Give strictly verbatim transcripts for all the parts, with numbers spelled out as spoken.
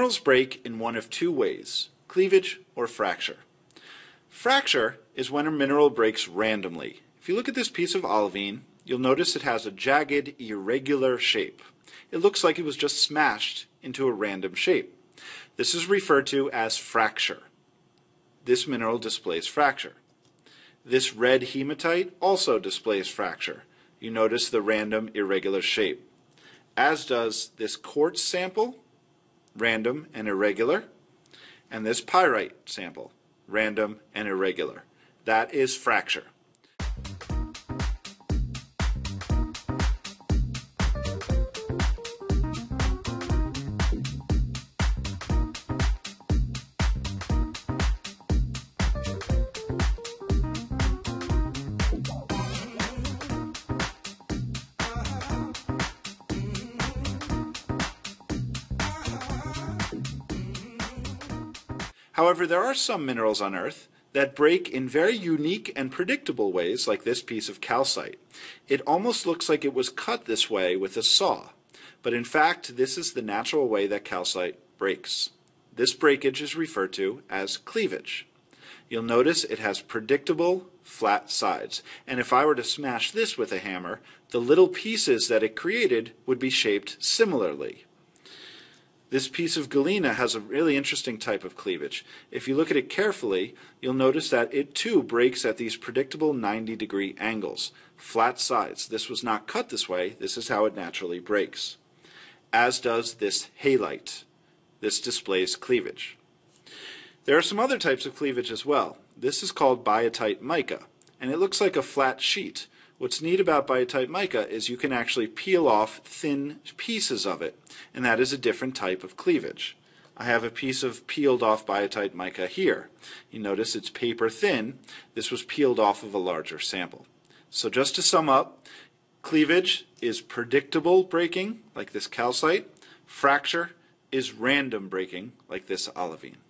Minerals break in one of two ways, cleavage or fracture. Fracture is when a mineral breaks randomly. If you look at this piece of olivine, you'll notice it has a jagged, irregular shape. It looks like it was just smashed into a random shape. This is referred to as fracture. This mineral displays fracture. This red hematite also displays fracture. You notice the random, irregular shape. As does this quartz sample, random and irregular, and this pyrite sample, random and irregular. That is fracture. However, there are some minerals on Earth that break in very unique and predictable ways, like this piece of calcite. It almost looks like it was cut this way with a saw, but in fact, this is the natural way that calcite breaks. This breakage is referred to as cleavage. You'll notice it has predictable, flat sides, and if I were to smash this with a hammer, the little pieces that it created would be shaped similarly. This piece of galena has a really interesting type of cleavage. If you look at it carefully, you'll notice that it too breaks at these predictable ninety degree angles, flat sides. This was not cut this way. This is how it naturally breaks. As does this halite. This displays cleavage. There are some other types of cleavage as well. This is called biotite mica, and it looks like a flat sheet. What's neat about biotite mica is you can actually peel off thin pieces of it, and that is a different type of cleavage. I have a piece of peeled off biotite mica here. You notice it's paper thin. This was peeled off of a larger sample. So just to sum up, cleavage is predictable breaking, like this calcite. Fracture is random breaking, like this olivine.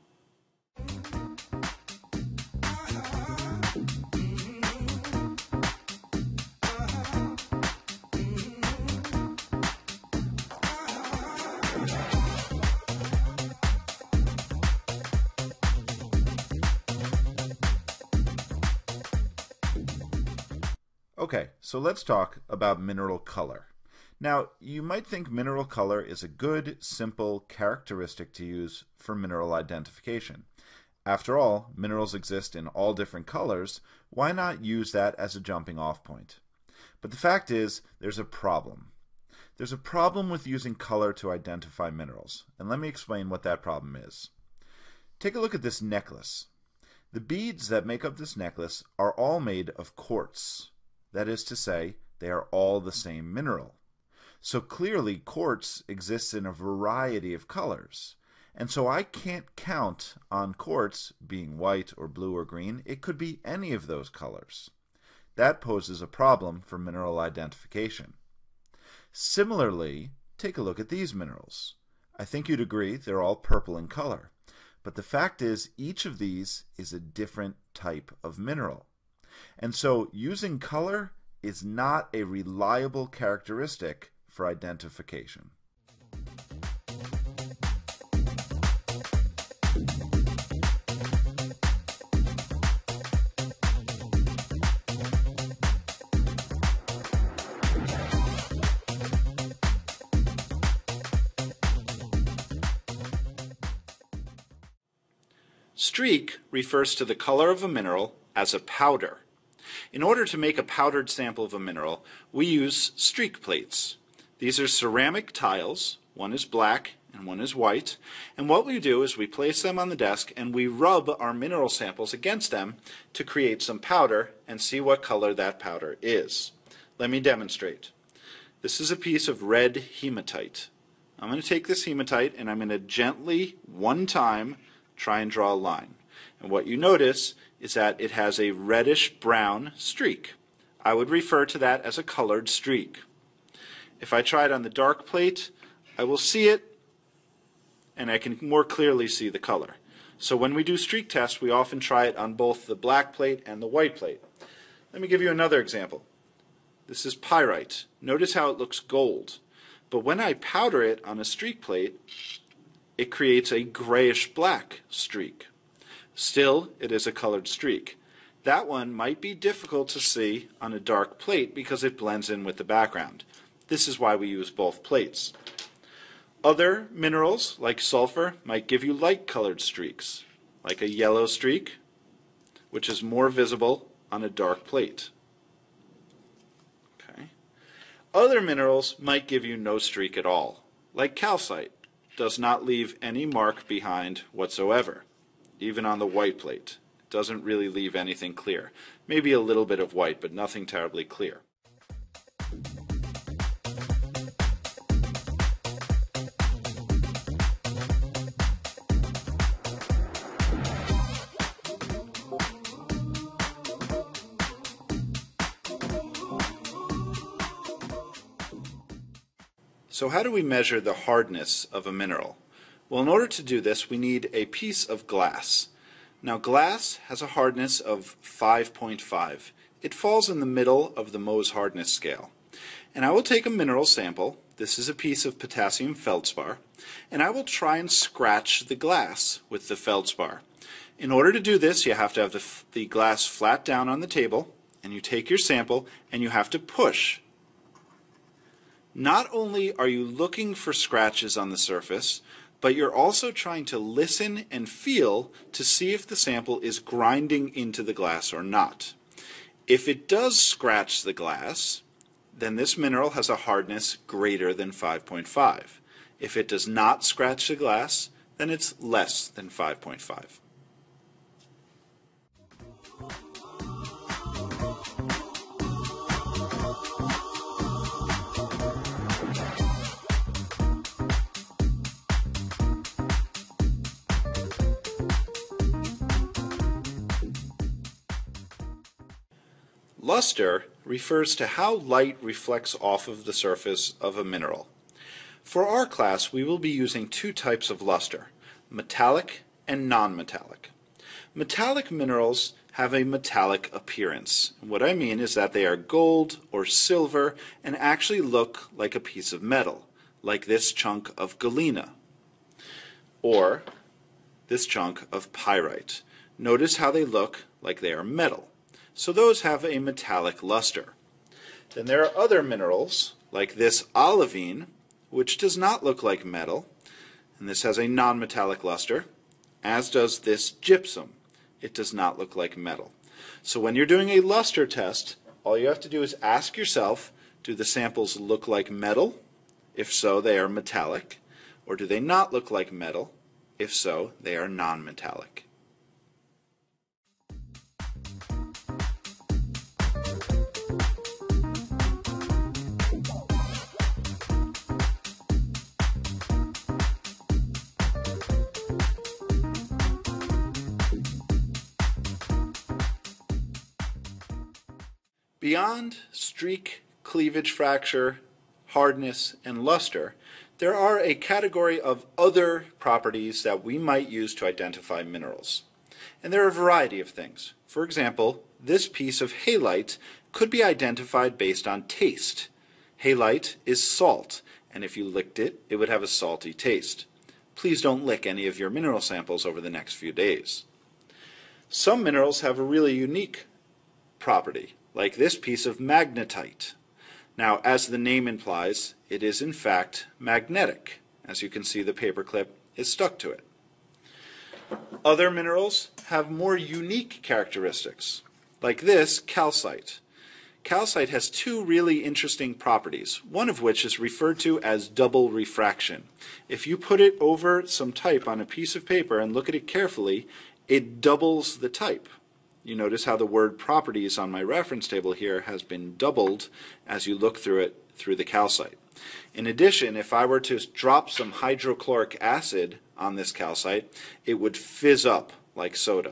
Okay, so let's talk about mineral color. Now, you might think mineral color is a good, simple characteristic to use for mineral identification. After all, minerals exist in all different colors. Why not use that as a jumping off point? But the fact is, there's a problem. There's a problem with using color to identify minerals, and let me explain what that problem is. Take a look at this necklace. The beads that make up this necklace are all made of quartz. That is to say, they are all the same mineral. So clearly quartz exists in a variety of colors. And so I can't count on quartz being white or blue or green. It could be any of those colors. That poses a problem for mineral identification. Similarly, take a look at these minerals. I think you'd agree they're all purple in color. But the fact is, each of these is a different type of mineral. And so using color is not a reliable characteristic for identification. Streak refers to the color of a mineral as a powder. In order to make a powdered sample of a mineral, we use streak plates. These are ceramic tiles. One is black and one is white. And what we do is we place them on the desk and we rub our mineral samples against them to create some powder and see what color that powder is. Let me demonstrate. This is a piece of red hematite. I'm going to take this hematite and I'm going to gently, one time, try and draw a line. And what you notice is that it has a reddish-brown streak. I would refer to that as a colored streak. If I try it on the dark plate, I will see it, and I can more clearly see the color. So when we do streak tests, we often try it on both the black plate and the white plate. Let me give you another example. This is pyrite. Notice how it looks gold. But when I powder it on a streak plate, it creates a grayish-black streak. Still, it is a colored streak. That one might be difficult to see on a dark plate because it blends in with the background. This is why we use both plates. Other minerals, like sulfur, might give you light-colored streaks, like a yellow streak, which is more visible on a dark plate. Okay. Other minerals might give you no streak at all, like calcite. Does not leave any mark behind whatsoever, even on the white plate. It doesn't really leave anything clear. Maybe a little bit of white, but nothing terribly clear. So how do we measure the hardness of a mineral? Well, in order to do this, we need a piece of glass. Now, glass has a hardness of five point five. It falls in the middle of the Mohs hardness scale. And I will take a mineral sample. This is a piece of potassium feldspar. And I will try and scratch the glass with the feldspar. In order to do this, you have to have the, the glass flat down on the table, and you take your sample, and you have to push. Not only are you looking for scratches on the surface, but you're also trying to listen and feel to see if the sample is grinding into the glass or not. If it does scratch the glass, then this mineral has a hardness greater than five point five. If it does not scratch the glass, then it's less than five point five. Luster refers to how light reflects off of the surface of a mineral. For our class, we will be using two types of luster, metallic and non-metallic. Metallic minerals have a metallic appearance. What I mean is that they are gold or silver and actually look like a piece of metal, like this chunk of galena or this chunk of pyrite. Notice how they look like they are metal. So those have a metallic luster. Then there are other minerals, like this olivine, which does not look like metal, and this has a non-metallic luster, as does this gypsum. It does not look like metal. So when you're doing a luster test, all you have to do is ask yourself, do the samples look like metal? If so, they are metallic. Or do they not look like metal? If so, they are non-metallic. Beyond streak, cleavage fracture, hardness, and luster, there are a category of other properties that we might use to identify minerals. And there are a variety of things. For example, this piece of halite could be identified based on taste. Halite is salt, and if you licked it, it would have a salty taste. Please don't lick any of your mineral samples over the next few days. Some minerals have a really unique property, like this piece of magnetite. Now, as the name implies, it is in fact magnetic. As you can see, the paperclip is stuck to it. Other minerals have more unique characteristics, like this calcite. Calcite has two really interesting properties, one of which is referred to as double refraction. If you put it over some type on a piece of paper and look at it carefully, it doubles the type. You notice how the word properties on my reference table here has been doubled as you look through it through the calcite. In addition, if I were to drop some hydrochloric acid on this calcite, it would fizz up like soda.